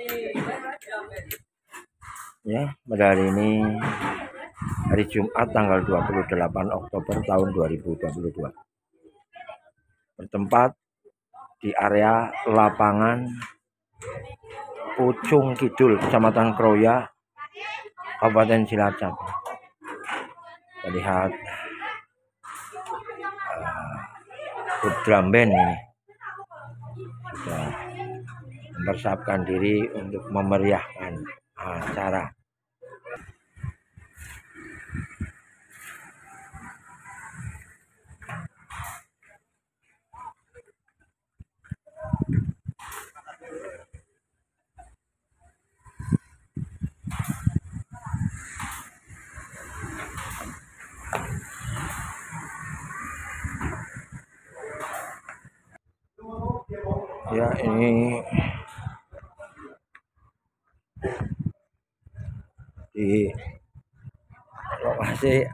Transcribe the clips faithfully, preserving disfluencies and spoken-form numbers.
Ya, pada hari ini hari Jumat tanggal dua puluh delapan Oktober tahun dua ribu dua puluh dua. Bertempat di area lapangan Pucung Kidul, Kecamatan Kroya, Kabupaten Cilacap. Kita lihat uh, drum band ini sudah mempersiapkan diri untuk memeriahkan acara. Ya, ini di lokasi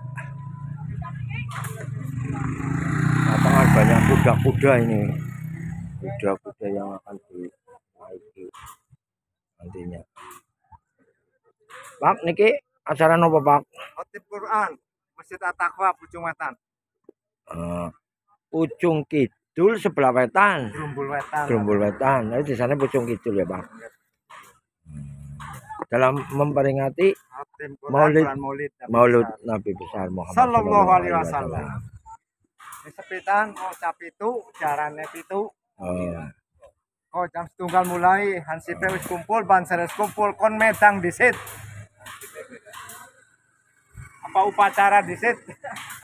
lapangan banyak kuda-kuda ini, kuda-kuda yang akan dinaiki nantinya. Pak, niki acara nopo Pak? Khotib Quran, Masjid At-Taqwa, Pucung Wetan. Uh, Pucung Kidul sebelah wetan. Grumbul Wetan. Grumbul Wetan. Nah, di sana Pucung Kidul ya Pak. Dalam memperingati Maulid Maulid Nabi, Maulid Nabi besar Muhammad Sallallahu Alaihi Wasallam. Di sepitan mau cap itu, jarane itu. Oh. Oh, jam setunggal mulai, hansipe wis kumpul, banser wis kumpul, kon medang disit. Apa upacara disit?